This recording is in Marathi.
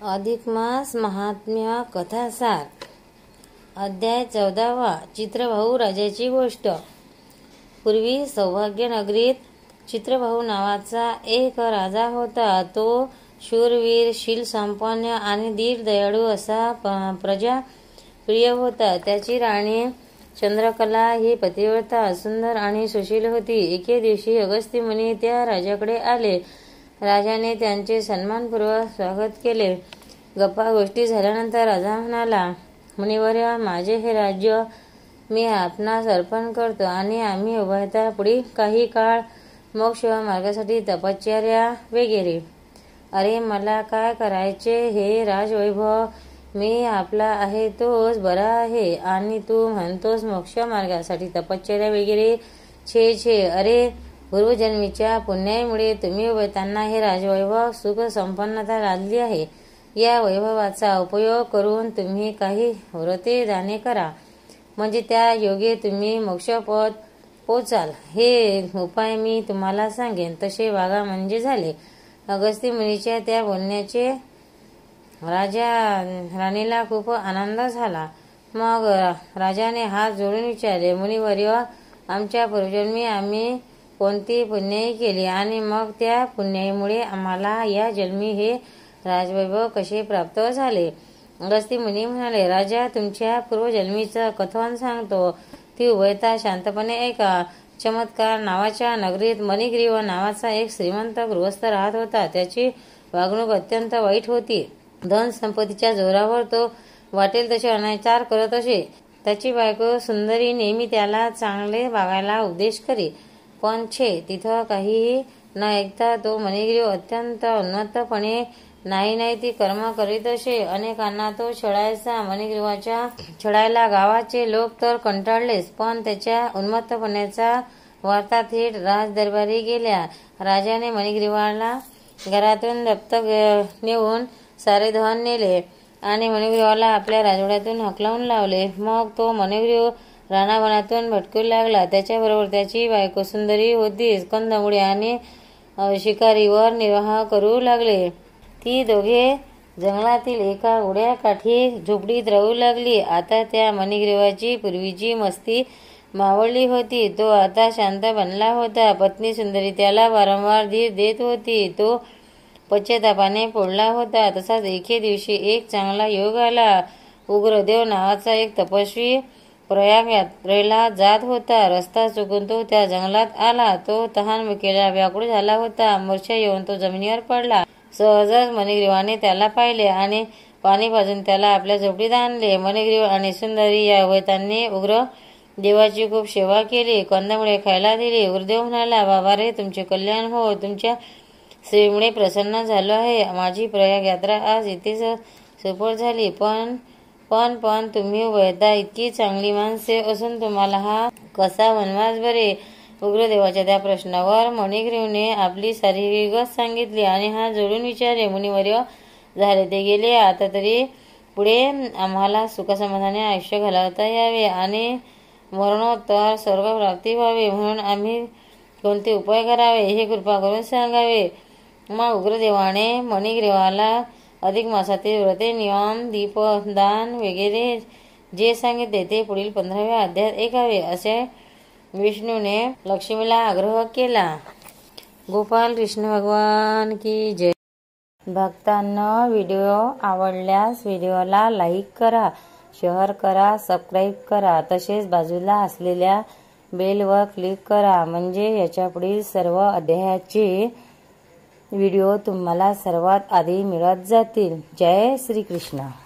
अधिक मास महात्म्य कथासार अध्याय 14 चित्रभाऊ राजाची गोष्ट। पूर्वी सौभाग्य नगरीत चित्रभाऊ नावाचा एक राजा होता। तो शूरवीर, शीलसंपन्न आणि दीर्घदयाळू असा प्रजा प्रिय होता। त्याची राणी चंद्रकला ही पतिव्रता, सुंदर आणि सुशील होती। एके दिवशी अगस्त्य मुनी त्या राजाकडे आले। राजाने त्यांचे सन्मानपूर्वक स्वागत केले। गप्पा गोष्टी झाल्यानंतर राजा म्हणाला, मुनिवर्य, माझे हे राज्य मी आपणास अर्पण करतो आणि आम्ही उभयता पुढे काही काळ मोक्ष मार्गासाठी तपश्चर्या वगैरे। अरे, मला काय करायचे? हे राजवैभव मी आपला आहे तोच बरा आहे आणि तू म्हणतोस मोक्ष मार्गासाठी तपश्चर्या वगैरे। छे छे, अरे, पूर्वजन्मीच्या पुण्यामुळे तुम्ही उभयतांना हे राजवैभव सुख संपन्नता लादली आहे। या वैभवाचा उपयोग करून तुम्ही काही व्रते दाने करा, म्हणजे त्या योगे तुम्ही मोक्षपद पोचाल। हे उपाय मी तुम्हाला सांगेन, तसे वागा म्हणजे झाले। अगस्त्य मुनीच्या त्या बोलण्याचे राणीला खूप आनंद झाला। मग राजाने हात जोडून विचारले, मुनिवर्य, आमच्या पूर्वजन्मी आम्ही कोणती पुण्याई केली आणि मग त्या पुण्याईमुळे आम्हाला या जन्मी हे राजवैभव कसे प्राप्त झाले? अगस्त्य मुनी म्हणाले, राजा, तुमच्या पूर्वजन्मीचं कथन सांगतो, ती उभयता शांतपणे ऐका। चमत्कार नावाच्या नगरीत मणिग्रीव नावाचा एक श्रीमंत गृहस्थ राहत होता। त्याची वागणूक अत्यंत वाईट होती। धन संपत्तीच्या जोरावर तो वाटेल तसे अनाचार करत असे। त्याची बायको सुंदरी नेहमी त्याला चांगले वागायला उपदेश करी, पण छे, तिथं काहीही न ऐकता तो मणिग्रीव अत्यंत उन्मत्तपणे नाही ती कर्म करीत असे। अनेकांना तो छळायचा। मणिग्रीवाच्या छळायला गावाचे लोक तर कंटाळलेच, पण त्याच्या उन्मत्तपणाचा वार्ता थेट राजदरबारी गेल्या। राजाने मणिग्रीवाला घरातून दप्तक नेऊन सारे धन नेले आणि मणिग्रीवाला आपल्या राजवाड्यातून हकलवून लावले। मग तो मणिग्रीव रानावनातून भटकू लागला। त्याच्याबरोबर त्याची बायको सुंदरी होती। कंदमुळे आणि शिकारीवर निर्वाह करू लागले। ती दोघे जंगलातील एका उड्या काठी झोपडीत राहू लागली। आता त्या मणिग्रीवाची पूर्वीची मस्ती मावळली होती। तो आता शांत बनला होता। पत्नी सुंदरी त्याला वारंवार धीर देत होती। तो पश्चातापाने पोळला होता। तसाच एके दिवशी एक चांगला योग आला। उग्रदेव नावाचा एक तपस्वी प्रयाग यात्रेला जात होता। रस्ता चुकून तो त्या जंगलात आला। तो तहान भुकेला व्याकुळ झाला होता। मूर्छा येऊन तो जमिनीवर पडला। सहजच मणिग्रीवाने त्याला पाहिले आणि पाणी पाजून त्याला आपल्या झोपडीत आणले। मणिग्रीव आणि सुंदरी या उभयतांनी उग्र देवाची खूप सेवा केली, कंदमुळे खायला दिली। उग्रदेव म्हणाला, बाबा रे, तुमचे कल्याण हो, तुमच्या सेवेमुळे प्रसन्न झालो आहे। माझी प्रयाग यात्रा आज इथेच सफळ झाली, पण तुम्ही उभयता इतकी चांगली माणसे असून तुम्हाला हा कसा वनवास बरे? उग्रदेवाच्या त्या प्रश्नावर मणिग्रीवने आपली सारी विगत सांगितली आणि हात जोडून विचारले, मुनिवर्य, झाले ते गेले। आता तरी पुढे आम्हाला सुखसमाधाने आयुष्य घालवता यावे आणि मरणोत्तर स्वर्गप्राप्ती व्हावी, म्हणून आम्ही कोणते उपाय करावे हे कृपा करून सांगावे। मग उग्रदेवाने मणिग्रीवाला अधिक मासातील व्रते, नियम, दीपदान वगैरे जे सांगितले ते पुढील 15व्या अध्यायात ऐकावे, असे विष्णूने लक्ष्मीला आग्रह केला। गोपाल कृष्ण भगवान की जय। भक्तांनो, व्हिडिओ आवडल्यास व्हिडिओला लाईक करा, शेअर करा, सबस्क्राईब करा, तसेच बाजूला असलेल्या बेलवर क्लिक करा, म्हणजे याच्या पुढील सर्व अध्यायाचे व्हिडिओ तुम्हाला सर्वात आधी मिळत जातील। जय श्री कृष्ण।